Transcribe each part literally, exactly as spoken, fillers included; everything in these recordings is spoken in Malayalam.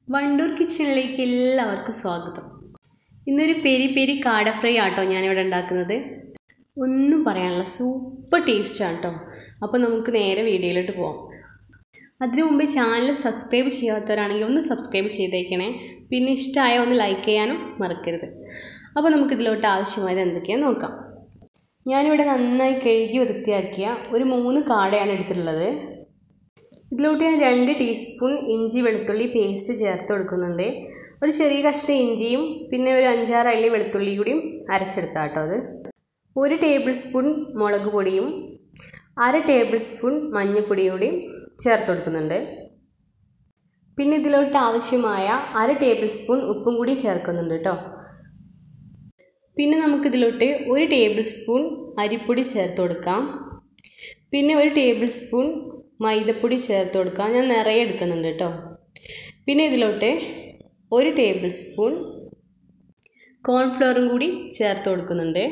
വണ്ടൂർ കിച്ചണിലേക്ക് എല്ലാവർക്കും സ്വാഗതം. ഇന്നൊരു പെരി പെരി കാട ഫ്രൈ ആട്ടോ ഞാനിവിടെ ഉണ്ടാക്കുന്നത്. ഒന്നും പറയാനുള്ള സൂപ്പർ ടേസ്റ്റാണ് കേട്ടോ. അപ്പോൾ നമുക്ക് നേരെ വീഡിയോയിലോട്ട് പോകാം. അതിനു മുമ്പേ ചാനൽ സബ്സ്ക്രൈബ് ചെയ്യാത്തവരാണെങ്കിൽ ഒന്ന് സബ്സ്ക്രൈബ് ചെയ്തേക്കണേ. പിന്നെ ഇഷ്ടമായ ഒന്ന് ലൈക്ക് ചെയ്യാനും മറക്കരുത്. അപ്പോൾ നമുക്കിതിലോട്ട് ആവശ്യമായത് എന്തൊക്കെയാണെന്ന് നോക്കാം. ഞാനിവിടെ നന്നായി കഴുകി വൃത്തിയാക്കിയ ഒരു മൂന്ന് കാടയാണ് എടുത്തിട്ടുള്ളത്. ഇതിലോട്ട് ഞാൻ രണ്ട് ടീസ്പൂൺ ഇഞ്ചി വെളുത്തുള്ളി പേസ്റ്റ് ചേർത്ത് കൊടുക്കുന്നുണ്ട്. ഒരു ചെറിയ കഷ്ണം ഇഞ്ചിയും പിന്നെ ഒരു അഞ്ചാറ് അല്ലി വെളുത്തുള്ളി കൂടിയും അരച്ചെടുത്താൽ കേട്ടോ അത്. ഒരു ടേബിൾ സ്പൂൺ മുളക് പൊടിയും അര ടേബിൾ സ്പൂൺ മഞ്ഞൾപ്പൊടിയും കൂടി ചേർത്ത് കൊടുക്കുന്നുണ്ട്. പിന്നെ ഇതിലോട്ട് ആവശ്യമായ അര ടേബിൾ സ്പൂൺ ഉപ്പും കൂടി ചേർക്കുന്നുണ്ട് കേട്ടോ. പിന്നെ നമുക്കിതിലോട്ട് ഒരു ടേബിൾ സ്പൂൺ അരിപ്പൊടി ചേർത്ത് കൊടുക്കാം. പിന്നെ ഒരു ടേബിൾ സ്പൂൺ മൈദപ്പൊടി ചേർത്ത് കൊടുക്കാം. ഞാൻ നിറയെ എടുക്കുന്നുണ്ട് കേട്ടോ. പിന്നെ ഇതിലോട്ട് ഒരു ടേബിൾ സ്പൂൺ കോൺഫ്ലവറും കൂടി ചേർത്ത് കൊടുക്കുന്നുണ്ട്.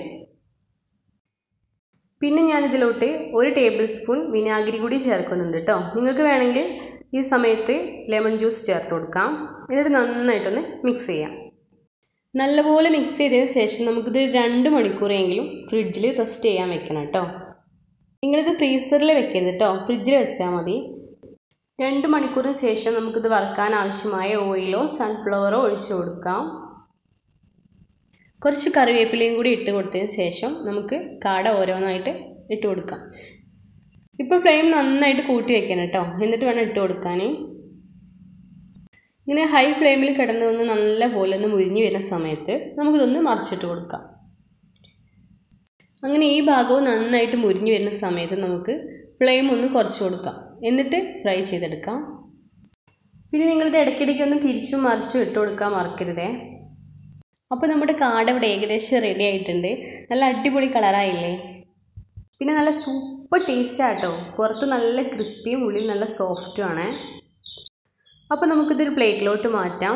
പിന്നെ ഞാനിതിലോട്ട് ഒരു ടേബിൾ സ്പൂൺ വിനാഗിരി കൂടി ചേർക്കുന്നുണ്ട് കേട്ടോ. നിങ്ങൾക്ക് വേണമെങ്കിൽ ഈ സമയത്ത് ലെമൺ ജ്യൂസ് ചേർത്ത് കൊടുക്കാം. എന്നിട്ട് നന്നായിട്ടൊന്ന് മിക്സ് ചെയ്യാം. നല്ലപോലെ മിക്സ് ചെയ്തതിന് ശേഷം നമുക്കിത് രണ്ട് മണിക്കൂറെങ്കിലും ഫ്രിഡ്ജിൽ റെസ്റ്റ് ചെയ്യാൻ വെക്കണം കേട്ടോ. നിങ്ങളിത് ഫ്രീസറിൽ വെക്കരുത് കേട്ടോ, ഫ്രിഡ്ജിൽ വെച്ചാൽ മതി. രണ്ട് മണിക്കൂറിന് ശേഷം നമുക്കിത് വറുക്കാൻ ആവശ്യമായ ഓയിലോ സൺഫ്ലവറോ ഒഴിച്ചു കൊടുക്കാം. കുറച്ച് കറിവേപ്പിലയും കൂടി ഇട്ട് കൊടുത്തതിന് ശേഷം നമുക്ക് കാട ഓരോന്നായിട്ട് ഇട്ട് കൊടുക്കാം. ഇപ്പോൾ ഫ്ലെയിം നന്നായിട്ട് കൂട്ടി വെക്കണം കേട്ടോ, എന്നിട്ട് വേണം ഇട്ട് കൊടുക്കാൻ. ഇങ്ങനെ ഹൈ ഫ്ലെയിമിൽ കിടന്ന് ഒന്ന് നല്ല പോലെ ഒന്ന് മുരിഞ്ഞ് വരുന്ന സമയത്ത് നമുക്കിതൊന്ന് മറിച്ചിട്ട് കൊടുക്കാം. അങ്ങനെ ഈ ഭാഗവും നന്നായിട്ട് മുരിഞ്ഞ് വരുന്ന സമയത്ത് നമുക്ക് ഫ്ലെയിം ഒന്ന് കുറച്ച് കൊടുക്കാം, എന്നിട്ട് ഫ്രൈ ചെയ്തെടുക്കാം. പിന്നെ നിങ്ങളിത് ഇടയ്ക്കിടയ്ക്ക് ഒന്ന് തിരിച്ചും മറിച്ചും ഇട്ട് കൊടുക്കാൻ മറക്കരുതേ. അപ്പോൾ നമ്മുടെ കാട ഇവിടെ ഏകദേശം റെഡി ആയിട്ടുണ്ട്. നല്ല അടിപൊളി കളറായില്ലേ. പിന്നെ നല്ല സൂപ്പർ ടേസ്റ്റാണ് കേട്ടോ. പുറത്ത് നല്ല ക്രിസ്പിയും ഉള്ളിൽ നല്ല സോഫ്റ്റും ആണ്. അപ്പോൾ നമുക്കിതൊരു പ്ലേറ്റിലോട്ട് മാറ്റാം.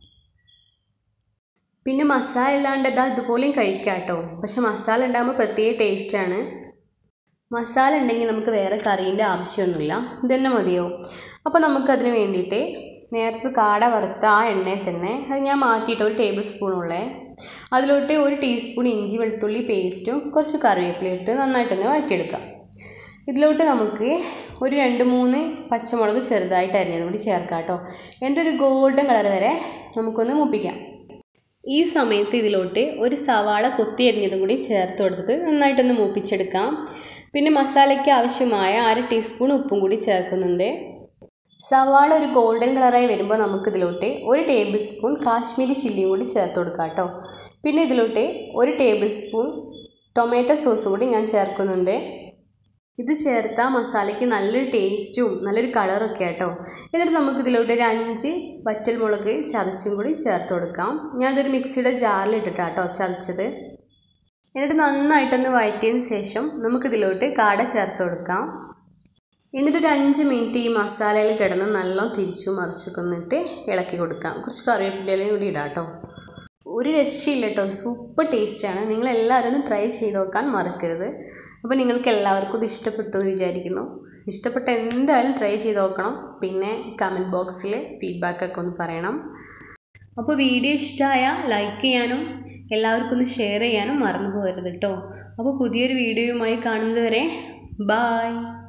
പിന്നെ മസാല ഇല്ലാണ്ട് ഇതാ ഇതുപോലെയും കഴിക്കാം കേട്ടോ. പക്ഷെ മസാല ഉണ്ടാകുമ്പോൾ പ്രത്യേക ടേസ്റ്റാണ്. മസാല ഉണ്ടെങ്കിൽ നമുക്ക് വേറെ കറീൻ്റെ ആവശ്യമൊന്നുമില്ല, ഇതന്നെ മതിയോ. അപ്പോൾ നമുക്കതിന് വേണ്ടിയിട്ട് നേരത്തെ കാട വറുത്ത ആ എണ്ണയിൽ തന്നെ അത് ഞാൻ മാറ്റിയിട്ട് ഒരു ടേബിൾ സ്പൂണുള്ളേ അതിലോട്ട് ഒരു ടീസ്പൂൺ ഇഞ്ചി വെളുത്തുള്ളി പേസ്റ്റും കുറച്ച് കറിവേപ്പില ഇട്ട് നന്നായിട്ടൊന്ന് വഴറ്റിയെടുക്കാം. ഇതിലോട്ട് നമുക്ക് ഒരു രണ്ട് മൂന്ന് പച്ചമുളക് ചെറുതായിട്ട് അരിഞ്ഞതും കൂടി ചേർക്കാം കേട്ടോ. എന്നിട്ട് ഒരു ഗോൾഡൻ കളർ വരെ നമുക്കൊന്ന് മൂപ്പിക്കാം. ഈ സമയത്ത് ഇതിലോട്ട് ഒരു സവാള കൊത്തി അരിഞ്ഞതും കൂടി ചേർത്ത് കൊടുത്തിട്ട് നന്നായിട്ടൊന്ന് മൂപ്പിച്ചെടുക്കാം. പിന്നെ മസാലയ്ക്ക് ആവശ്യമായ അര ടീസ്പൂൺ ഉപ്പും കൂടി ചേർക്കുന്നുണ്ട്. സവാള ഒരു ഗോൾഡൻ കളറായി വരുമ്പോൾ നമുക്കിതിലോട്ട് ഒരു ടേബിൾ സ്പൂൺ കാശ്മീരി ചില്ലിയും കൂടി ചേർത്ത് കൊടുക്കാം കേട്ടോ. പിന്നെ ഇതിലോട്ട് ഒരു ടേബിൾ സ്പൂൺ ടൊമാറ്റോ സോസ് കൂടി ഞാൻ ചേർക്കുന്നുണ്ട്. ഇത് ചേർത്താൽ മസാലയ്ക്ക് നല്ലൊരു ടേസ്റ്റും നല്ലൊരു കളറൊക്കെ ആട്ടോ. എന്നിട്ട് നമുക്കിതിലോട്ട് ഒരു അഞ്ച് വറ്റൽമുളക് ചതച്ചും കൂടി ചേർത്ത് കൊടുക്കാം. ഞാനതൊരു മിക്സിയുടെ ജാറിൽ ഇട്ടിട്ടാട്ടോ ചതച്ചത്. എന്നിട്ട് നന്നായിട്ടൊന്ന് വഴറ്റിയതിന് ശേഷം നമുക്കിതിലോട്ട് കാട ചേർത്ത് കൊടുക്കാം. എന്നിട്ടൊരു അഞ്ച് മിനിറ്റ് ഈ മസാലയിൽ കിടന്ന് നല്ല തിരിച്ചു മറിച്ചൊക്കെ ഇളക്കി കൊടുക്കാം. കുറച്ച് കറിവേപ്പിലയും കൂടി ഇടാം കേട്ടോ. ഒരു രക്ഷയില്ല കേട്ടോ, സൂപ്പർ ടേസ്റ്റാണ്. നിങ്ങളെല്ലാവരും ഒന്ന് ട്രൈ ചെയ്ത് നോക്കാൻ മറക്കരുത്. അപ്പോൾ നിങ്ങൾക്ക് എല്ലാവർക്കും ഇത് ഇഷ്ടപ്പെട്ടു എന്ന് വിചാരിക്കുന്നു. ഇഷ്ടപ്പെട്ട എന്തായാലും ട്രൈ ചെയ്ത് നോക്കണം. പിന്നെ കമൻറ്റ് ബോക്സിൽ ഫീഡ്ബാക്കൊക്കെ ഒന്ന് പറയണം. അപ്പോൾ വീഡിയോ ഇഷ്ടമായ ലൈക്ക് ചെയ്യാനും എല്ലാവർക്കും ഒന്ന് ഷെയർ ചെയ്യാനും മറന്നു പോകരുത് കേട്ടോ. അപ്പോൾ പുതിയൊരു വീഡിയോയുമായി കാണുന്നത് വരെ ബായ്.